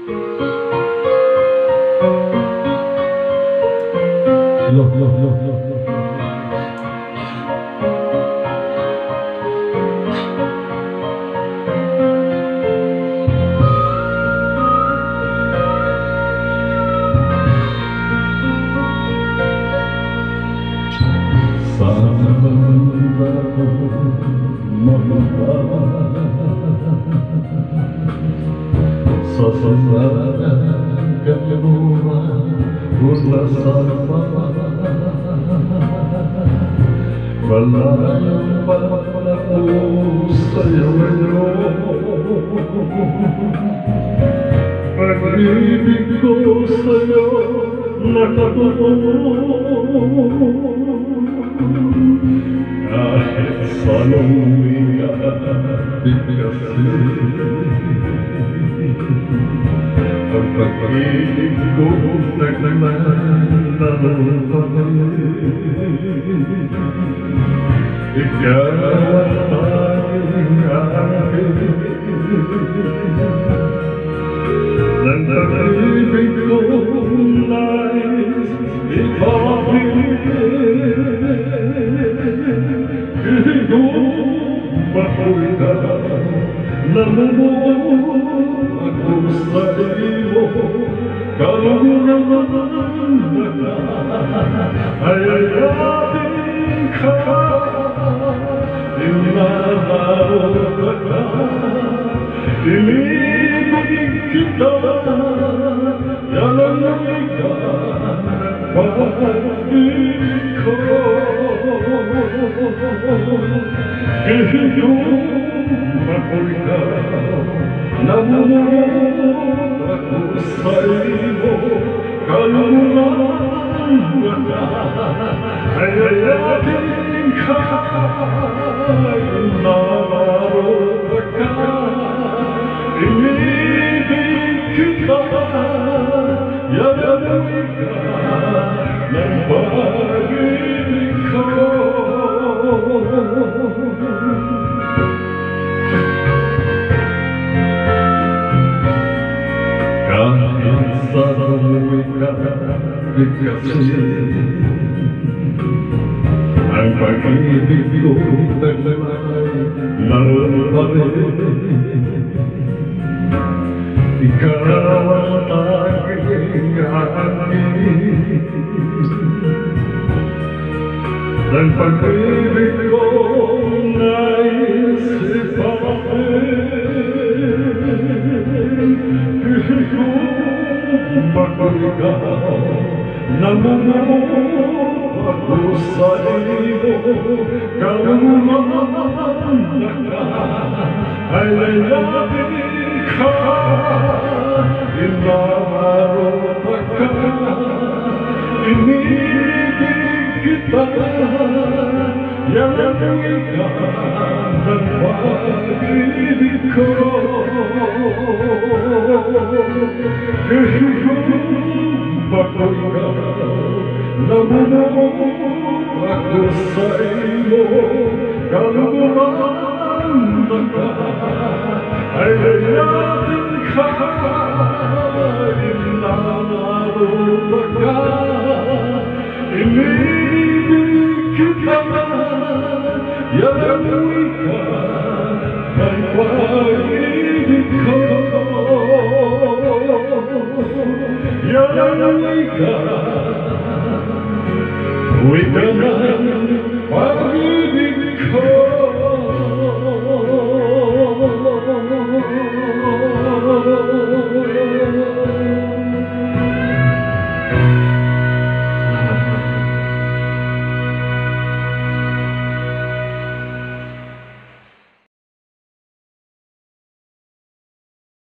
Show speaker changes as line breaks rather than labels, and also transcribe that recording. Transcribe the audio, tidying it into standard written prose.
Sa kaluluwa mula sa malayang pagpako sa'yo ngayon. Pag-ibig ko sa'yo nakatuon, kahit sa'nong bigat kasi ang pag-ibig ko ikaw ang tanging akin. Ng pag-ibig ko nais ipapigil bako'y namumuo ako sa iyo. Kaluluwan ay ating ka, inalaro ka, inibig kita, yan ang pag-ibig ko. Iyong ako'y ka, namumuo ako sa iyo. Kaluluwan ay ating ka, inalaro ka, inibig kita, yan ang ng pag-ibig ko. Kahit sa tuwing kasi ang pag-ibig ko taglay naparin. Ikaw ang tanging akin. Ang pag-ibig ko nais ipapigil bako'y ka, namumuo ako sa iyo. Kaluluwan ay ating ka, inalaro ka, inibig kita, yan ang ng pag-ibig ko. Bako'y ka, namumuo ako sa iyo. Kaluluwan ka ay ating ka, inalaro ka, inibig kita, yan ang ng pag-ibig ko. Yan ang